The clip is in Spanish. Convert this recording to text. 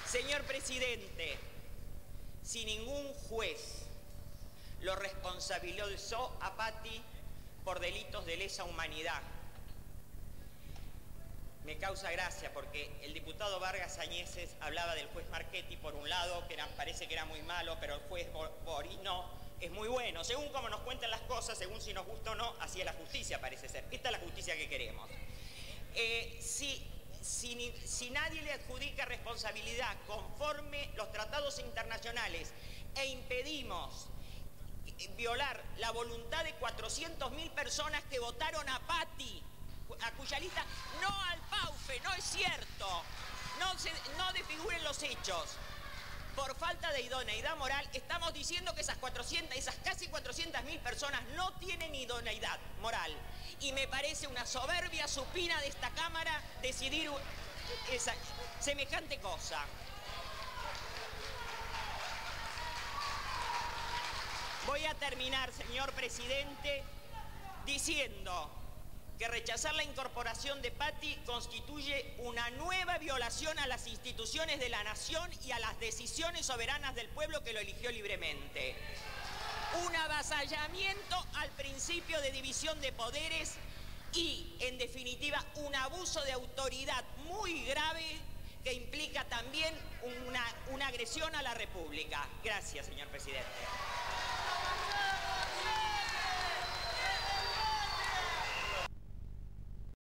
Señor presidente, si ningún juez lo responsabilizó a Patti por delitos de lesa humanidad, me causa gracia porque el diputado Vargas Añeses hablaba del juez Marchetti por un lado, que parece que era muy malo, pero el juez Borino es muy bueno. Según como nos cuentan las cosas, según si nos gusta o no, así es la justicia, parece ser. Esta es la justicia que queremos. Si nadie le adjudica responsabilidad conforme los tratados internacionales e impedimos violar la voluntad de 400.000 personas que votaron a Patti, a cuya lista, no al Paufe, no es cierto, no desfiguren los hechos. Por falta de idoneidad moral, estamos diciendo que esas casi 400.000 personas no tienen idoneidad moral. Y me parece una soberbia supina de esta Cámara decidir semejante cosa. Voy a terminar, señor presidente, diciendo que rechazar la incorporación de Patti constituye una nueva violación a las instituciones de la nación y a las decisiones soberanas del pueblo que lo eligió libremente. Un avasallamiento al principio de división de poderes y, en definitiva, un abuso de autoridad muy grave que implica también una agresión a la República. Gracias, señor presidente.